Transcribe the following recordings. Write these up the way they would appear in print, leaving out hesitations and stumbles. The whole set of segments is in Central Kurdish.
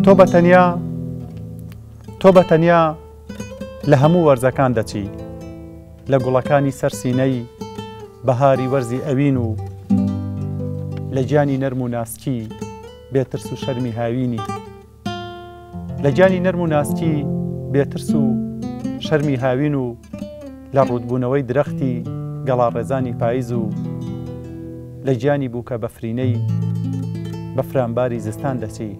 تۆ بەتەنیا لە هەموو وەرزەکان دەچی، لە گوڵەکانی سەرسینەی بەهاری وەرزی ئەوین و لە گیانی نەرم و ناسکی بێترس و شەرمی هاوینی، لە گیانی نەرم و ناسکی بێترس و شەرمی هاوین و لە ڕوودبوونەوەی درەختی گەڵاڕێزانی پاییز و لە گیانی بووکە بەفرینەی بەفرانباری زستان دەچی.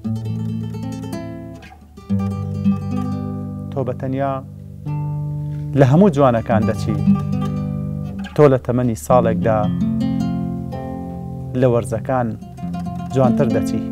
تۆ بەتەنیا لە هەموو جوانەکان دەچی، تۆ لە تەمەنی ساڵێکدا لە وەرزەکان جوانتر دەچی.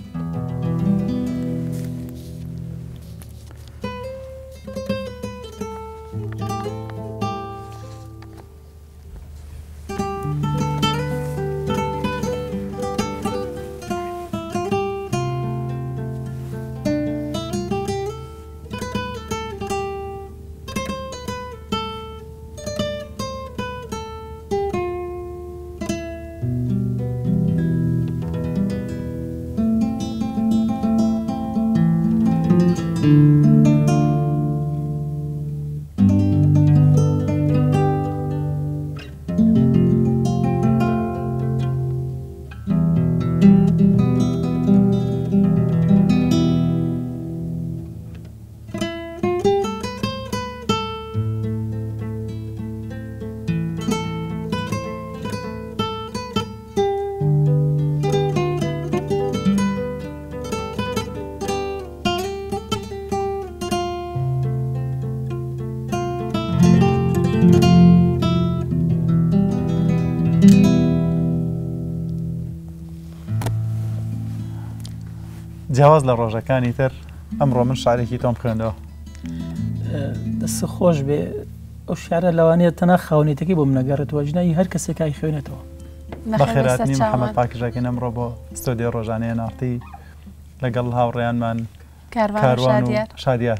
جیاواز لە ڕۆژەکانی تر ئەمڕۆ من شعرێکی تۆم خوێندەوە. دەست خۆش بێ ئەو شعرە لەوانەیە تەنها خاوەنێتەکەی بۆ منەگەڕێتەوە، ژنایی هەر کەسێکای خوێنێتەوە. بەخێراتنی محەممەد پاکیژاکەین ئەمڕۆ بۆ ستۆدیۆ ڕۆژانەیە نارتی لەگەڵ هاوڕێیانمان کاروان و شادیار.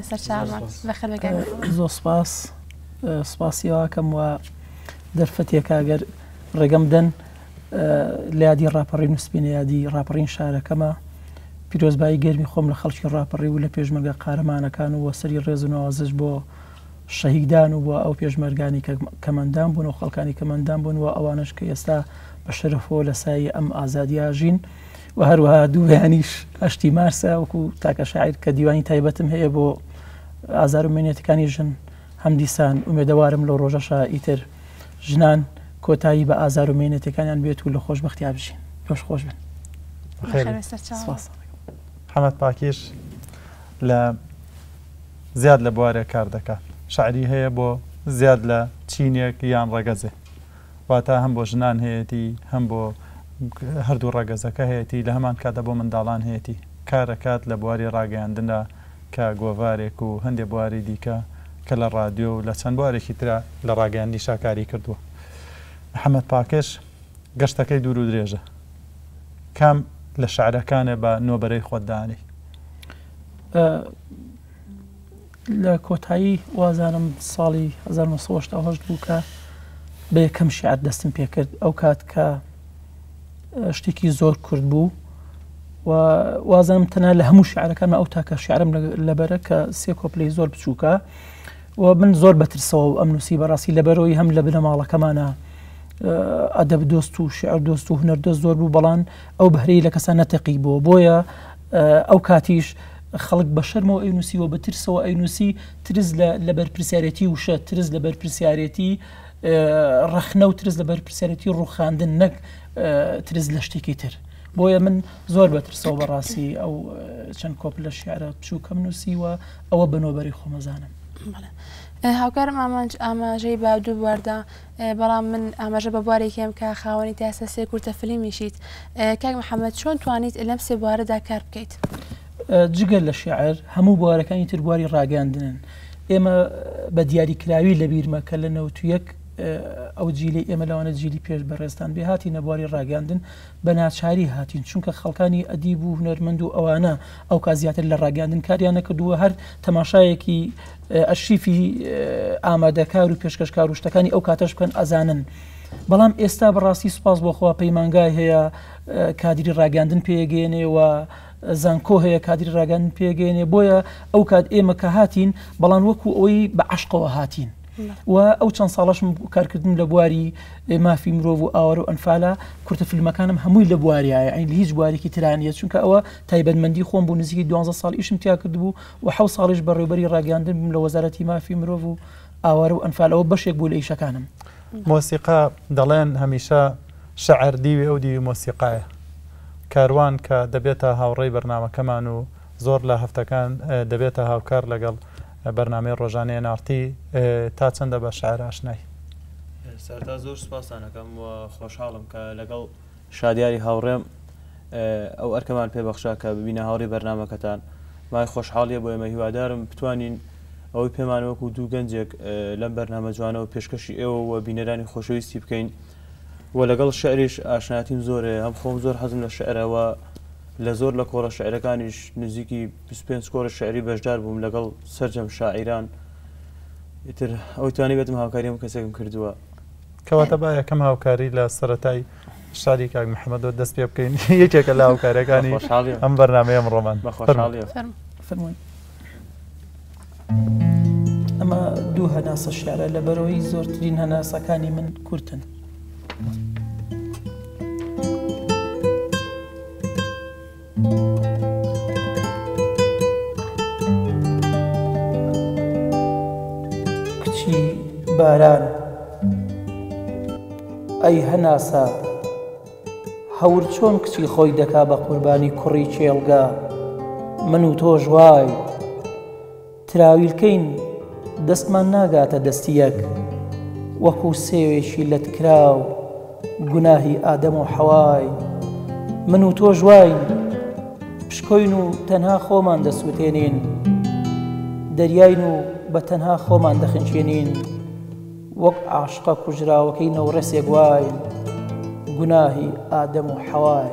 زۆر سپاس، سپاسیەوەکەم وە دەرفەتێکە ئەگەر ڕێگەم دەن لە یادی ڕاپەڕین و سپینە یادی ڕاپەڕین شارەکەمە، پیرۆزبایی گەرمی خۆم لە خەڵکی ڕاپەڕی و لە پێشمەرگە قارەمانەکان و وەسەری ڕێز و نەوازش بۆ شەهیددان و بۆ ئەو پێشمەرگانی کەمەندان بوون و خەڵکانی کەمەندان بوون و ئەوانش کە ئێستا بە شەرەفەوە لە سای ئەم ئازادیا ژین و هەروەها دوو بەیانیش هەشتی مارسە وەکو تاکە شاعیر کە دیوانی تایبەتم هەیە بۆ ئازار و مێنێتەکانی ژن هەم دیسان ئومێدەوارم لەو ڕۆژەشە ئیتر ژنان کۆتایی بە ئازار و مێنێتەکانیان بێت و لە خۆشبەختیا بژین. پێش خۆش بن. محەممەد پاکیش لە زیاد لە بوارێ کار دەکات، شعری هەیە بۆ زیاد لە چینێک یان ڕەگەزێ، واتە هەم بۆ ژنان هەیەی هەم بۆ هەردوو ڕەگەزەکە هەیەی، لە هەمان کاتە بۆ منداڵان هەیەی کارەکات لە بواری ڕاگەیاندنە کە گۆڤارێک و هەندێک بواری دیکە کە لە ڕادیۆ و لە چەند بوارێکی ترە لە ڕاگەیاندنی شاکاری کردووە. محەممەد پاکش گەشتەکەی دوور و درێژە، کام لە شعرەکانە بە نۆبەرەی خۆتدانی؟ لە کۆتایی وازانم ساڵی 1970 بوو کە بە یەکەم شعر دەستم پێ کرد، ئەو کات کە شتێکی زۆر کورد بوو و وازانم تەنها لە هەموو شعرەکانمە ئەو تاکە شعرم لەبەرە کە سێ کۆپلەی زۆر بچووکە و من زۆر بەترسەوە ئەم نووسی بەڕاستی لەبەرەوەی هەم لە بنەماڵەکەمانە ئەدەب دۆست و شعر دۆست و هونەر دۆست زۆر بوو، بەڵام ئەو بەهرەی لە کەسان نەتەقی بووە، بۆیە ئەو کاتیش خەڵک بە شەرمەوە ئەینوسی و بەترسەوە ئەینوسی ترس لە بەرپرسیارەتی وشە، ترس لە بەرپرسیارەتی ڕەخنە و ترس لە بەرپرسیارەتی ڕووخاندن، نەک ترس لە شتێکی تر. بۆیە من زۆر بەترسەوە بەڕاستی ئەو چەند کۆپل لە شیعرە بچووکەم نووسی و ئەوە بەنۆبەری خۆمەزانم. هاوکارم ئاماژەی باودوو بواردا، بەڵام من ئاماژە بە بوارێکم کە خاوەنی تاسە سێ کورتە فلیمیشیت. کاک محەممەد چۆن توانیت لەم سێ بوارەدا کار بکەیت؟ جگەل لە شیعر هەموو بوارەکانی تر بواری ڕاگەاندنن. ئێمە بە دیاریکراوی لە بیرمە کە لە 91 ئەو جیلی ئێمە لەوانە جیلی پێش بەڕێستان بێ هاتی نەبواری ڕاگەاندن بە ناچاری هاتین، چونکە خەڵکانی ئەدیب و هونەرمەند و ئەوانە ئەو کا زیاتر لە ڕاگەاندن کاریان نەکردووە، هەر تەماشایەکی ئەرشیفی ئامادەکار و پێشکەشکار و شتەکانی ئەو کاتەش بکەن ئەزانن. بەڵام ئێستا بەڕاستی سوپاس بۆ خوا پەیمانگای هەیە کادری ڕاگەاندن پێگەێنێ و زانکۆ هەیە کادری ڕاگەاندن پێگەێنێ بۆیە ئەو کات ئێمە کە هاتین بەڵام وەکو ئەوەی بە عشقەوە هاتین و ئەو چەند ساڵەشم کارکردن لە بواری مافی مرۆڤ و ئاوەڕ و ئەنفالە کورتە فیلمەکانم هەمووی لە بواریایە ئەین هیچ بوارێکی ترانیە چونکە ئەوە تایبەتمەندی خۆم بوو نزیکی 12 ساڵ ئیشم تیا کردبوو و 7 ساڵیش بەڕێوەبەری ڕاگەاندن بووم لە وەزارەتی مافی مرۆڤ و ئاوەڕ و ئەنفالەوە بەشێک بوو لە ئیشەکانم. مۆسیقا دەڵێن هەمیشە شەعر دیوی ئەو دیوی مۆسیقایە کاروان کە دەبێتە هاوڕێی بەرنامەکەمان و زۆر لە هەفتەکان دەبێتە هاوکار لەگەڵ بەرنامەی ڕۆژانەیە نارتی تا چەندە بە شەعر ئاشنای؟ سەرتا زۆر سوپاسانەکەم و خۆشحاڵم کە لەگەڵ شادیاری هاوڕێم ئەو ئەرکەمان پێبەخشا کە ببینە هاوڕێی بەرنامەکەتان مای خۆشحاڵیە بۆ ئێمە هیوادارم بتوانین ئەوەی پێمانەوەکو دوو گەنجێک لەم بەرنامە جوانەوە پێشکەشی ئێوە و بینەرانی خۆشەویستی بکەین و لەگەڵ شعریش ئاشناتیم زۆرە هەم خۆم زۆر حەزم لە شعرەوە لە زۆر لە کۆڕە شعرەکانیش نزیکی 25 کۆڕە شعری بەشدار بووم لەگەڵ سەرجەم شاعیران ئیتر ئەوەی توانی بێتم هاوکاریم کەسێکم کردووە کەواتە با یەکەم هاوکاری لە سەرەتای شاری کاک محەممەدەوە دەست پێ بکەین یەکێکە لە هاوکارەکانی ئەم بەرنامەیە ئەمڕۆمان فەرمووی. ئەمە دوو هەناسە شعرە لە بەرەوەی زۆرترین هەناسەکانی من کورتن. کچی باران ئەی هەناسە هەور چۆن کچی خۆی دەکا بە قوربانی کوڕی چێڵگا من و تۆ ژوای تراویلکەین دەستمان ناگاتە دەستی یەک وەکو سێوێشی لە تکراو گوناهی ئادەم و حەوای من و تۆ ژواین پشکۆین و تەنها خۆمان دەسووتێنین دەریاین و بە تەنها خۆمان دەخنچێنین وەک عاشقە کوژراوەکەی نەوڕەسێک واین گوناهی ئادەم و حەوای.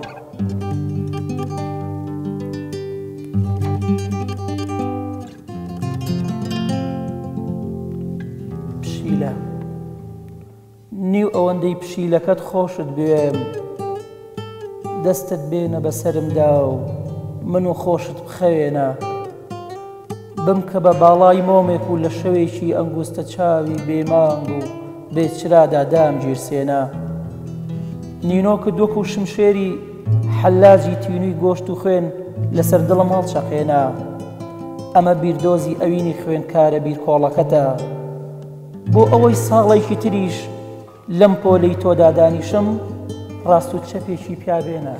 پشیلە نیو ئەوەندەی پشیلەکەت خۆشت بوێم دەستت بێنە بەسەرمدا و من و خۆشت بخەوێنە بم کە بە باڵای مۆمێک و لە شەوێکی ئەنگوستە چاوی بێمانگ و بێچرادا دام گیرسێنە نینۆکە دۆک و شمشێری حەلاجی تینووی گۆشت و خوێن لەسەر دڵم هەڵچەقێنە ئەمە بیردۆزی ئەوینی خوێنکارە بیرکۆڵەکەتە بۆ ئەوەی ساڵێکی تریش لەم پۆلەی تۆدا دانیشم ڕاست و چەپێکی پیابێنە.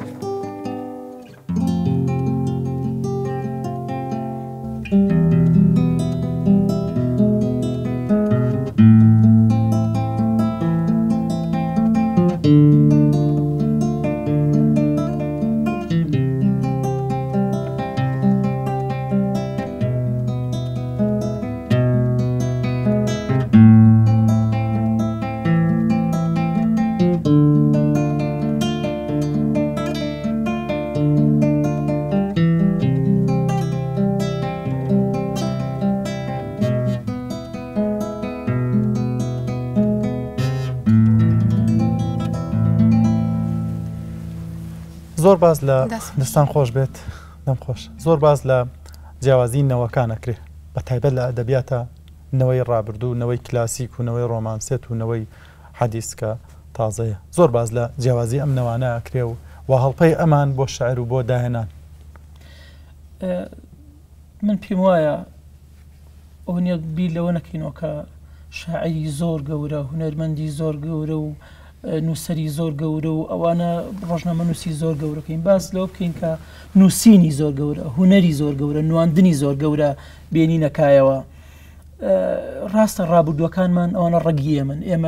زۆر باز لە دەستان خۆش بێت دەم خۆش زۆر باز لە جیاوازی نەوەکان ئەکرێ بە تایبەت لە ئەدەبیاتە نەوەی ڕابردوو نەوەی کلاسیک و نەوەی ڕۆمانسێت و نەوەی حەدیسکە تازەیە زۆر باز لە جیاوازی ئەم نەوانە ئەکرێ و هەڵپەی ئەمان بۆ شەعر و بۆ داهێنان. من پێم وایە ئەو نیە بیر لەوە نەکەینەوە کە شاعری زۆر گەورە هونەرمەندی زۆر گەورە و نووسری زۆر گەورە و ئەوانە ڕۆژنامە نووسی زۆر گەورەکەین باس لەوە بکەین کە نووسینی زۆر گەورە هونەری زۆر گەورە نواندنی زۆر گەورە بێنی نەکایەوە. ڕاستە ڕابردووەکانمان ئەوانە ڕەگیە من ئێمە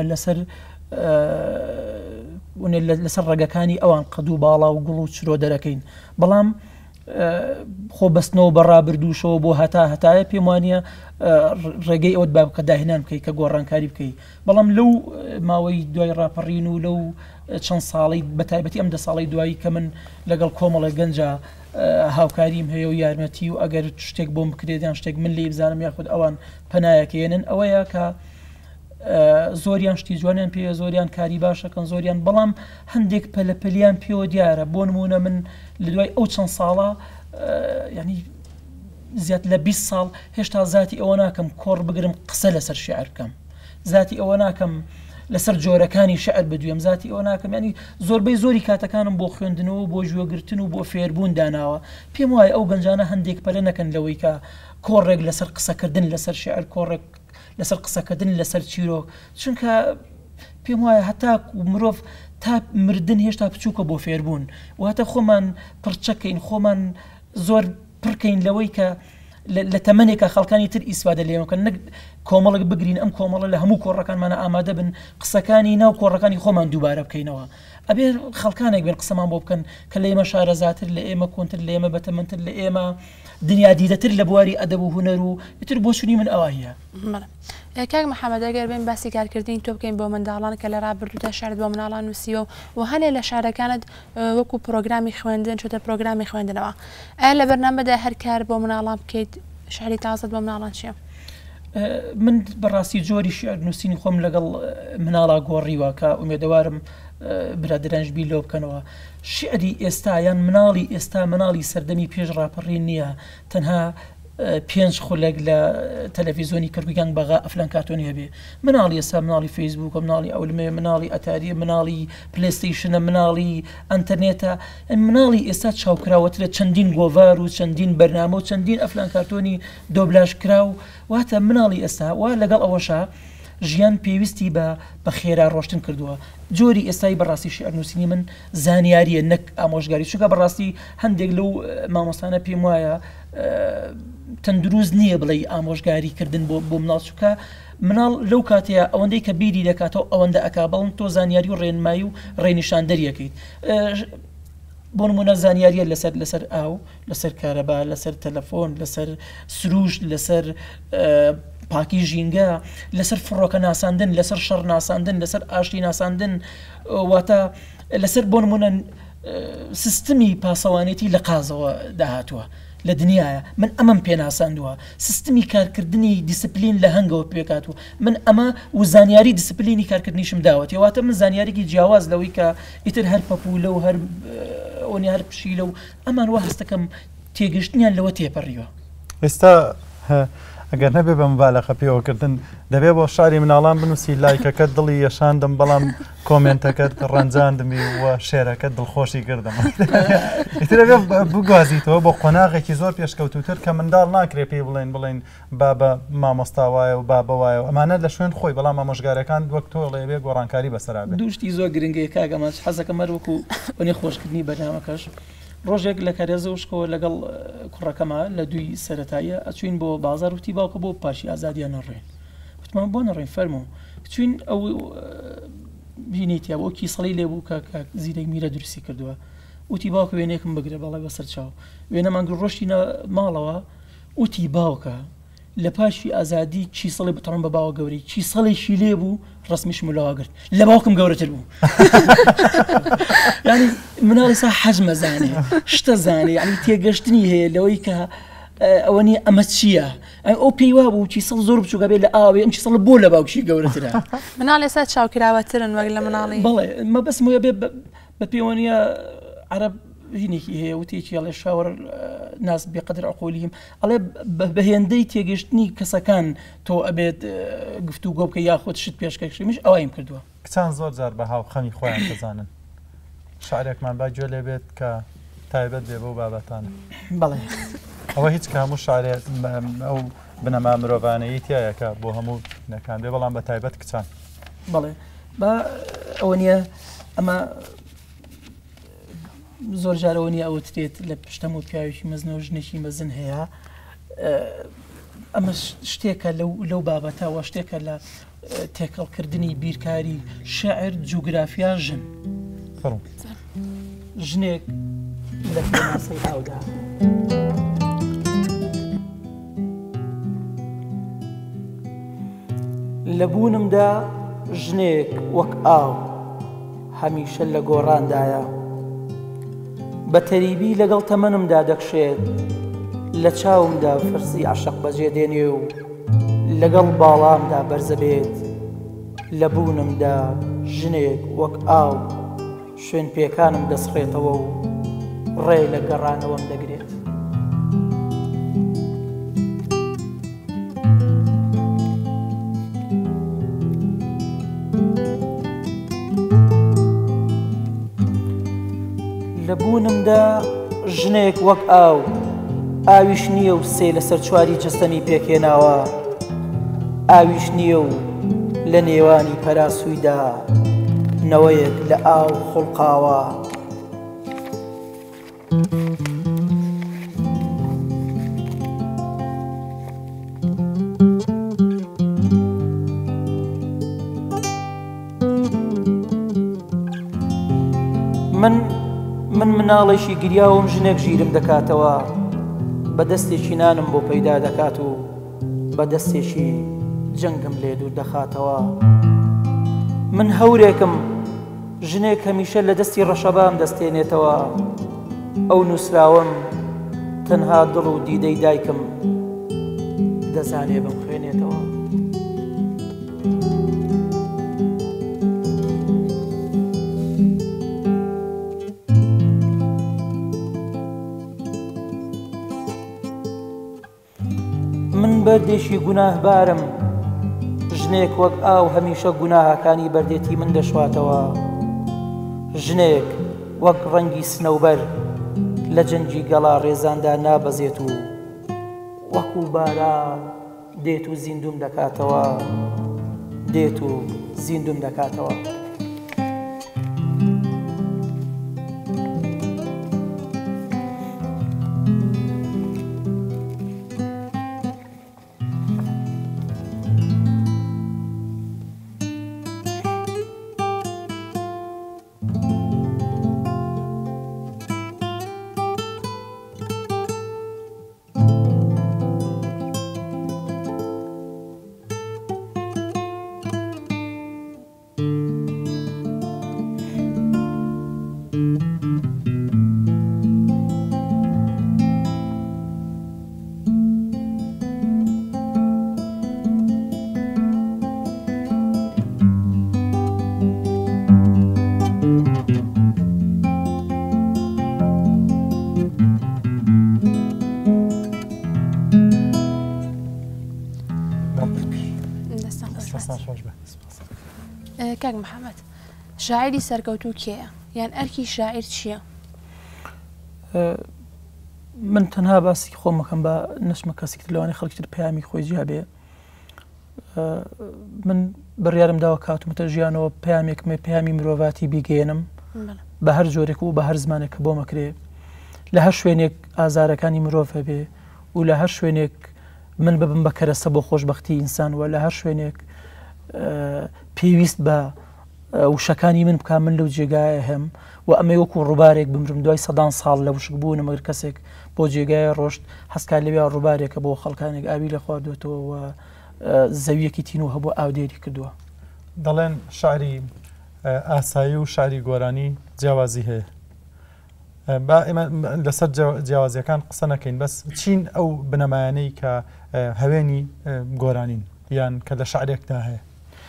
لەسەر ڕێگەکانی ئەوان قەد و باڵا و گوڵ و چرۆ دەرەکەین بەڵام خۆ بەستنەوە بە ڕابردووشەوە بۆ هەتایە پێم وانە ڕێگەی ئەوت با بکە داهێنان بکەیت کە گۆڕانکاری بکەیت بەڵام لەو ماوەی دوای ڕاپەڕین و لەو چەند ساڵی بەتایبەتی ئەم 10 ساڵی دوایی کە من لەگەڵ کۆمەڵە گەنجە هاوکاریم هەیە و یارمەتی و ئەگەر شتێک بۆم بکرێت یان شتێک من لێ بزانم یاخود ئەوان پەنایەکێنن ئەوەیە کە زۆریان شتی جوانیان پێ زۆریان کاری باشەکەن زۆریان بەڵام هەندێک پەلەپەلیان پێوە دیارە بۆ نمونە من لە دوای ئەو چەند ساڵە ینی زیاد لە 20 ساڵ هێشتا زاتی ئەوە ناکەم کۆڕ بگرم قسە لەسەر شعر بکەم زاتی ئەوە ناکەم لەسەر جۆرەکانی شعر بدوێم زاتی ئەوە ناکەم ینی زۆربەی زۆری کاتەکانم بۆ خوێندنەوە بۆ ژوەگرتن و بۆ فێربوون داناوە پێم وایە ئەو گەنجانە هەندێک پەلە نەکەن لەوەی کە کۆڕێک لەسەر قسەکردن لەسەر شعر کۆڕێک لەسەر قسەکردن لەسەر چیرۆک چونکە پێم وایە هەتا مرۆڤ تا مردن هێشتا بچووکە بۆ فێربوون واتە خۆمان پڕچەکەین خۆمان زۆر پڕکەین لەوەی کە لە تەمەنێکە خەڵکانی تر ئیسفادە لێمەکەن نەک کۆمەڵک بگرین ئەم کۆمەڵە لە هەموو کۆڕەکانمانە ئامادە بن قسەکانی ناو کۆڕەکانی خۆمان دووبارە بکەینەوە ئەبێ خەڵکانێک بێن قسەمان بۆ بکەن کە لە ئێمە شارەزاتر لە ئێمە کۆنتر لە ئێمە بەتەمەنتر لە ئێمە دنیا دیدەتر لە بواری ئەدەب و هونەر و ئیتر بۆ چونی من ئەوە هەیە کاک محەممەد ئەگەر بین باسی کارکردنی تۆ بکەین بۆ منداڵان کە لە ڕابردوودا شارت بۆ مناڵان نووسیەوە و هەنێ لە شارەکانت وەکو پرۆگرامی خوێندن چۆتە پرۆگرامی خوێندنەوە ئایا لە بەرنامەدا هەر کار بۆ مناڵان بکەیت شعری تازت بۆ مناڵان چییە؟ من بەڕاستی جۆری شعر نووسینی خۆم لەگەڵ مناڵا گۆڕیوە کە ئومێدەوارم برادرانش بی لۆ بکەنەوە شعری ئێستا یان مناڵی ئێستا مناڵی سەردەمی پێش ڕاپەڕی نییە تەنها 5 خولێک لە تەلەڤیزۆنی کردوگەنگ بەغا ئەفلان کاتۆنی هەبێ مناڵی ئێستا مناڵی فەیسبووکە مناڵی ئەولمێ مناڵی ئەتاریە مناڵی پلەیستەیشنە مناڵی ئەنتەرنێتە مناڵی ئێستا چاوکراوەترە چەندین گۆڤار و چەندین بەرنامە و چەندین ئەفلان کارتۆنی دۆبلاژ کراو واتە مناڵی ئێستا وا لەگەڵ ئەوەشە ژیان پێویستی بە خێرا ڕۆشتن کردووە جۆری ئێستای بەڕاستی شعر نووسینی من زانیاریە نەک ئامۆژگاری چونکە بەڕاستی هەندێک لەو مامۆستانە پێم وایە تەندروست نییە بڵێ ئامۆژگاریکردن بۆ مناڵ چووکە مناڵ لەو کاتەیە ئەوەندەی کە بیری دەکاتەوە ئەوەندە ئەکا بەڵم تۆ زانیاری و ڕێنمایی و ڕێنیشاندەریەکەیت بۆ نمونە زانیاریە لەسەر ئاو لەسەر کارەبا لەسەر تەلەفۆن لەسەر سروشت لەسەر پاکی ژینگە لەسەر فڕۆکە ناساندن لەسەر شەڕ ناساندن لەسەر ئاشتی ناساندن واتە لەسەر بۆ نمونە سیستمی پاسەوانێتی لە قازەوە داهاتووە لە دنیاە من ئەمەم پێ ناساندووە سیستمی کارکردنی دیسپلین لە هەنگەوە پێکاتوە من ئەمە و زانیاری دیسپلینی کارکردنیشم داوەتی واتە من زانیارێکی جیاواز لەوەی کە ئیتر هەر پەپولە و هەر ئەوەنی هەر پشیلە و ئەمان وا هەستەکەم تێگەشتنیان لەوە تێپەڕیوە ئێستا ئەگەر نەبێ بە مبالەخە پێوەکردن دەبێت بۆ شاری مناڵان بنووسی لایکەکەت دڵی یەشاندم بەڵام کۆمنتەکەت ڕەنجاندمی وە شێرەکەت دڵخۆشی کردم بگوازیتەوە بۆ قۆناغێکی زۆر پێشکەوتوتر کە منداڵ ناکرێ پێی بڵێن بابە مامۆستاوایە و بابەوایە و ئەمانە لە شوێن خۆی بەڵام ئامۆژگارەکان وەک تۆ لێبێ گۆڕانکاری بەسەرا بێت دووشتی زۆر گرنگەیە کاگەمە حەزەکەم هەروەکو وەنی خۆشکردنی بەرنامەکەش ڕۆژێک لە کارێزە وشکەوە لەگەڵ کوڕەکەمە لە دوی سەرەتاییە ئەچوین بۆ بازار وتی باوکە بۆ پاشی ئازادیان نەڕێن وتمان بۆ نەڕێن فەرمو چوین ئەو بینیتیا بۆ کیسەڵی لێبوو کە زیرەی میرە درستی کردووە وتی باوکە وێنێکم بگرە بەڵێ بەسەر چاو وێنەمان ڕۆشتینە ماڵەوە وتی باوکە لە پاشی ئازادی چیسەڵی بتڕم بە باوە گەوری چیسەڵێکی لێبوو ڕسمیش ملاوا گرت لە باوکم گەورەتر بوو ینی مناڵی سا حەجمە زانێ شتە زانێ ینی تێگەشتنی هەیە لەوەی کە ئەوەنی ئەمە چییە ئەو پێیوا بوو چیسەڵ زۆر بچووکە بێت لە ئاوێ ئەم چیسەڵ بۆ لە باوکشی گەورەترە مناڵ ئێستا چاوکراوەترن وەک لە مناڵی بەڵێ مە بەسمە بێ بە پەیوەنیە عەرەب هینێکی هەیە وتێکی ئەڵێ شاوەڕ ناس بێقەدر عقولیهم ئەڵێ بە هێندەی تێگەشتنی کەسەکان تۆ ئەبێت گفتوگۆ بکە یاخۆت شت پێشکەشمیش ئەوەیم کردووە کچان زۆر جار بە هاو خەمی خۆیان بزانن شعرێکمان با گوێ لێ بێت کە تایبەت بێ بۆ بابەتانە بەڵێ ئەوە هیچ کە هەموو شعرێ ئەو بنەما مرۆڤانەیە تایەکە بۆ هەموو نەکان بێ بەڵام بە تایبەت کچان بەڵێ بە ئەوە نییە ئەمە زۆر جارەوە نیە ئەوترێت لە پشتەم و پیاوێکی مەزنەوە ژنێکی مەزن هەیە ئەمە شتێکە لەو بابەتەوە شتێکە لە تێکەڵکردنی بیرکاری شعر جوگرافیا ژن ژنێک لە پێناسەی ئاودا لە بوونمدا ژنێک وەک ئاو هەمیشە لە گۆڕاندایە بە تەریبی لەگەڵ تەمەنمدا دەکشێت لە چاومدا فەرزی عەشق بەجێ دێنێ و لەگەڵ باڵامدا بەرزە بێت لە بوونمدا ژنێک وەک ئاو شوێن پێکانم دەسڕێتەوە و ڕێ لە گەڕانەوەم دەگرێت لە بوونمدا ژنێک وەک ئاو ئاویش نییە و سێ لەسەر چواری جەستەمی پێکێناوە ئاویش نییە و لە نێوانی پەراسوویدا نەوەیەک لە ئاو خوڵقاوە من مناڵێکی گریاوم ژنێک ژیرم دەکاتەوە بە دەستێکی نانم بۆ پەیدا دەکات و بە دەستێکی جەنگم لێ دوور دەخاتەوە من هەورێکم ژنێک هەمیشە لە دەستی ڕەشەبام دەستێنێتەوە ئەو نووسراوم تەنها دڵ و دیدەی دایکم دەزانێ بم خوێنێتەوە من بەردێشی گوناهبارم ژنێک وەک ئاو هەمیشە گوناهەکانی بەردێتی من دەشواتەوە ژنێک وەک ڕەنگی سنەوبەر لە جەنگی گەڵا ڕێزاندا نابەزێت و وەکو باران دێت و زیندوم دەکاتەوە دێت و زیندوم دەکاتەوە کاک محەممەد شاعری سەرکەوتوو کێیە یان ئەرکی شاعیر چییە؟ من تەنها باسی خۆمەکەم بە نەشمە کەسێکتر لەوانەیە خەڵکتر پەیامی خۆی جیا بێ من بڕیارم داوە کاتومەتە ژیانەوە پەیامێکمە پەیامی مرۆڤاتی بیگەێنم بە هەر جۆرێک و بە هەر زمانێک کە بۆ مەکرێ لە هەر شوێنێک ئازارەکانی مرۆڤ هەبێ و لە هەر شوێنێک من ببم بە کەرەسە بۆ خۆشبەختی ئینسان و لە هەر شوێنێک پێویست بە وشەکانی من بکە من لەو جێگایە هەم و ئەمە وەکو ڕووبارێک بمرم دوای سەدان ساڵ لە وشک بوون مەگەر کەسێک بۆ جێگایە ڕۆشت هەستکار لەوێ ڕووبارێکە بۆ خەڵکانێک ئاوی لە خواردوێتەوە و زەویەکی تین و هەبوو ئاودێری کردووە دەڵێن شاعری ئاسایی و شاعری گۆرانی جیاوازی هەیە ئێمە لەسەر جیاوازیەکان قسە نەکەین بەس چین ئەو بنەمایانەی کە هەوێنی گۆرانین یان کە لە شعرێکدا هەیە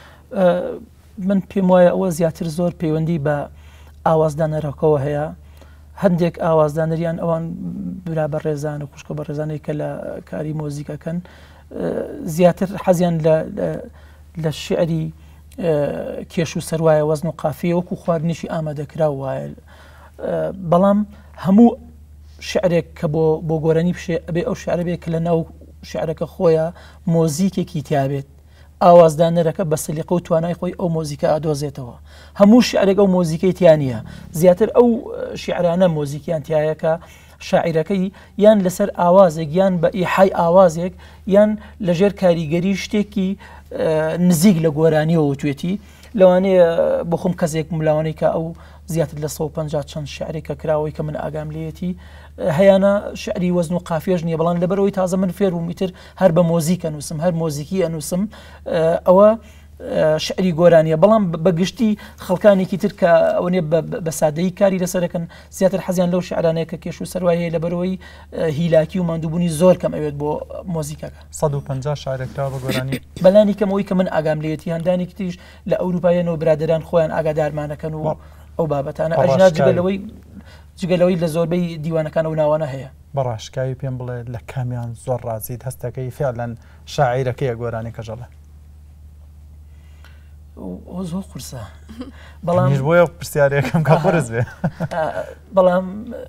من پێم وایە ئەوە زیاتر زۆر پەیوەندی بە ئاوازدانەرەکەەوە هەیە هەندێک ئاوازدانەریان ئەوان برا بە ڕێزان و خوشکە بە ڕێزانەی کە لە کاری مۆزیکەکەن زیاتر حەزیان لە شعری کێش و سەروایە وەزن و قافیە وەکو خواردنیشی ئامادەکرا وایە بەڵام هەموو شعرێک کە بۆ گۆرانی بشێ ئەبێ ئەو شعرە بێت کە لە ناو شعرەکە خۆیە مۆزیکێکی تیابێت ئاوازدانەرەکە بە سلیقە و توانای خۆی ئەو مۆزیکە ئادۆزێتەوە هەموو شعرێک ئەو مۆزیکەی تیانە زیاتر ئەو شعرانە مۆزیکیان تایەکە شاعیرەکەی یان لەسەر ئاوازێک یان بە ئیحای ئاوازێک یان لەژێر کاریگەری شتێکی نزیک لە گۆرانیەوە توێتی لەوانەیە بۆ خۆم کەسێک ملاوانەی کە ئەو زیاتر لە 150 چەند شعرێکە کراوەی کە من ئاگام لێتی هەیەە شعری وەزن و قافێژ نییە بەڵام لەبەرەوەی تازە من فێر و میتر هەر بە مۆزیک ئەنووسم هەر مۆزیکی ئەنووسم ئەوە شعری گۆرانیە بەڵام بەگشتی خەڵکانێکی تر کە ئەوەنێ بە سادەیی کاری لەسەرەکەن زیاتر حەزیان لەو شعرانەیە کە کێش و سەروایە لەبەرەوەی هیلاکی و ماندووبوونی زۆر کەم ئەوێت بۆ مۆزیکەکە 150 شعرێکرا بە گۆرانی بەلانی کەمەوەی کە من ئاگام لێتی هەندانێکی تریش لە ئەوروپایەنەوە برادران خۆیان ئاگادارمانەکەن و ئەو بابەتانە ئەژنا جگەلەوەی لە زۆربەی دیوانەکان و ناوانە هەیە بەڕاشکاوی پێم بڵێ لە کامیان زۆر ڕازیت هەستەکەی فعلەن شاعیرەکەیە گۆرانی کەژەڵە زۆر قورسە بەڵام بۆیە پرسیارەکەم کە قرس بێ بەڵام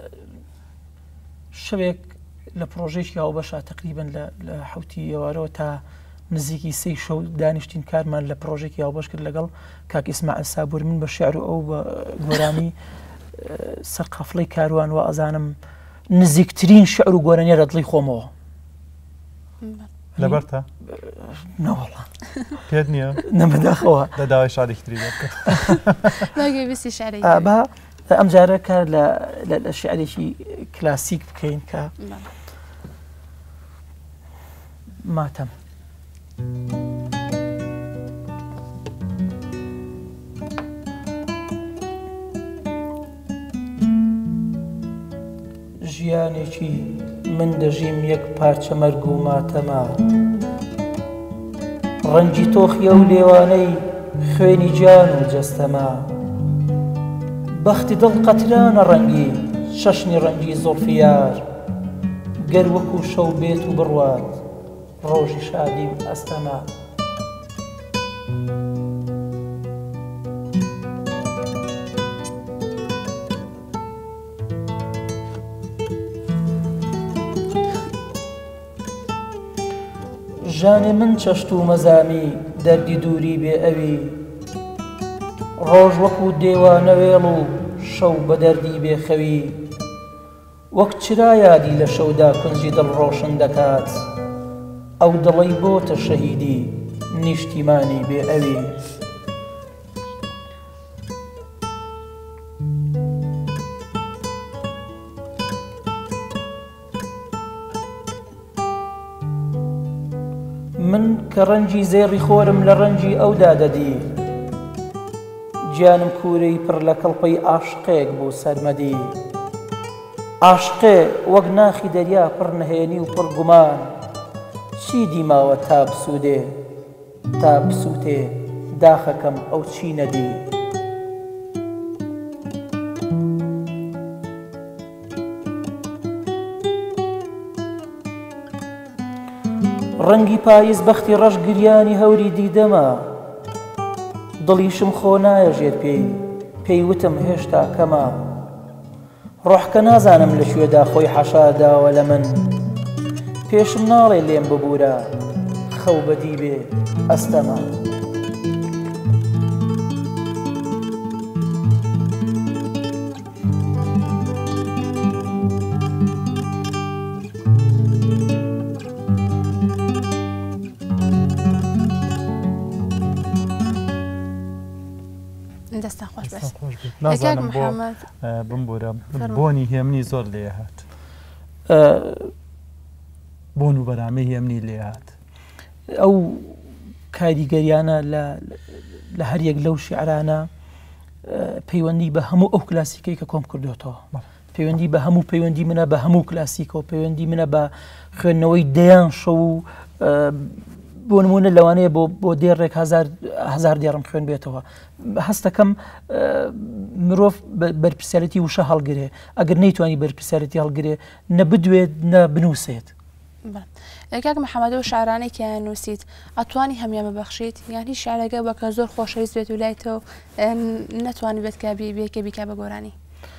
شەوێک لە پرۆژێکی هاوبەشە تقریبن لە حوتی ئێوارەوە تا نزیکی 3 شەو دانیشتین کارمان لە پرۆژێکی هاوبەش کرد لەگەڵ کاک ئیسماعیل سابوور من بە شێعر و ئەو بە گۆرانی سەر قەفڵەی کاروان و ئەزانم نزیکترین شعر و گۆرانیە لە دڵی خۆمەوە لەبەرتە نەوەڵا پێت نییە نەمەداخەوە لە داوای شادێکتری بەگەویستی شعری با ئەم جارە کار لە شعرێکی کلاسیک بکەین کە ماتەم ژیانێکی من دەژیم یەک پارچە مەرگ و ماتەما ڕەنگی تۆخیە و لێوانەی خوێنی جان و جەستەما بەختی دڵ قەترانە ڕەنگی شەشنی ڕەنگی زۆڵفیار گەر وەکو شەو بێت و بڕوات ڕۆژی شادیم ئەستەما ژانێ من چەشت و مەزامی دەردی دووری بێ ئەوی ڕۆژ وەکو دێوانەوێڵ و شەو بە دەردی بێخەوی وەک چرا یادی لە شەودا کونجی دڵ ڕۆشن دەکات ئەو دڵی بۆتە شەهیدی نیشتیمانی بێ ئەوی من کە ڕەنجی زێڕی خۆرم لە ڕەنجی ئەودا دەدی گیانم کوورەی پڕ لە کەڵپەی ئاشقێک بوو سەرمەدی ئاشقێ وەک ناخی دەریا پڕ نهێنی و پڕ گومان چی دیماوە تا بسوودێ تا بسووتێ داخەکەم ئەو چی نەدی ڕەنگی پاییز بەختی ڕەش گریانی هەوری دیدەما دڵیشم خۆ نایەژێت پێی وتم هێشتا کەما ڕۆحکە نازانم لەکوێدا خۆی حەشاداوە لە من پێشم ناڵێ لێم ببوورە خەو بەدی بێ ئەستەما دەستان خۆش بێت نازانم بۆ بمبورە بۆنی هێمنی زۆر لێ هات بۆن و بەرامەی هێمنی لێ هات ئەو کاریگەریانە لە هەر یەک لەو شیعرانە پەیوەندی بە هەموو ئەو کلاسیکەی کە کۆم کردوێتەوە پەیوەندی بە هەموو پەیوەندی منە بە هەموو کلاسیکەوە پەیوەندی منە بە خوێندنەوەی دەیان شەو بۆ نمونە لەوانەیە بۆ دێڕێک هزار دێڕم خوێن بێتەوە هەستەکەم مرۆڤ بەرپرسیارەتی وشە هەڵگرێ ئەگەر نەیتوانی بەرپرسیارەتی هەڵگرێ نە بدوێت نە بنووسێت کاک محەممەد و شارانێکیان نووسیت ئەتوانی هەمیان ببەخشیت یان هیچ شارەکە بەکە زۆر خۆشەویست بێت و لایتەوە نەتوانی بێت کابی بێکە بیکە بە گۆرانی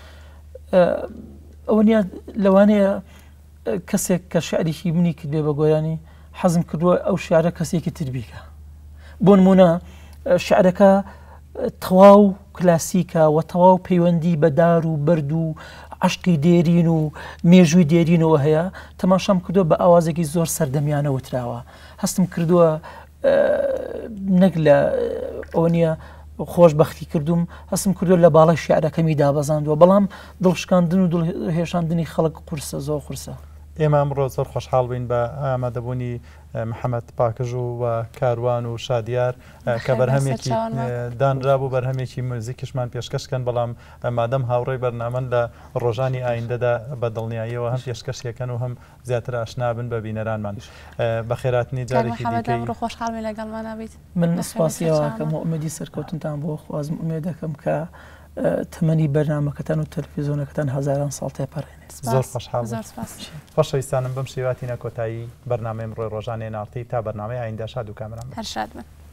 ئەوە نیە لەوانەیە کەسێک کە شعرێکی منی کرد بێ بە گۆرانی حەزم کردووە ئەو شعرە کەسێکی تر بیکە بۆ نمونە شعرەکە تەواو کلاسیکە و تەواو پەیوەندی بەدار و بەرد و عشقی دێرین و مێژووی دێرینەوە هەیە تەماشام کردووە بە ئاوازێکی زۆر سەردەمیانە وتراوە هەستم کردووە نەک لە ئەوە نیە خۆشبەختی کردوم هەستم کردووە لە باڵای شیعرەکەمی دابەزاندووە بەڵام دڵشکاندن و دڵهێشاندنی خەڵک قورسە زۆر قورسە ئێمە ئەمڕۆ زۆر خۆشحاڵ بووین بە ئامادەبوونی محەممەد پاکژوو و کاروان و شادیار کە بەرهەمێکی دانرابوو بەرهەمێکی موزیکیشمان پێشکەشکەن بەڵام مادەم هاوڕێی بەرنامەن لە ڕۆژانی ئایندەدا بە دڵنیاییەوە هەم پێشکەشیەکەن و هەم زیاتر ئاشنابن بە بینەرانمان بە خێراتنی جارێکی دیکەی خۆشحاڵی لەگەڵمانەبیت من سپاسیەوەکەم و ئومێدی سەرکەوتنتان بۆ خوازم ئومێد دەکەم کە تەمەنی بەرنامەکەتان و تەلەڤیزیۆنەکەتان هەزاران ساڵ تێپەڕێنێت زۆر خۆشحاڵ خۆشەویستانم بەم شێواتینە کۆتایی بەرنامەی ڕۆی ڕۆژانێ ناڵتی تا بەرنامەی ئایندە شاد و کامران هەر شاد بن.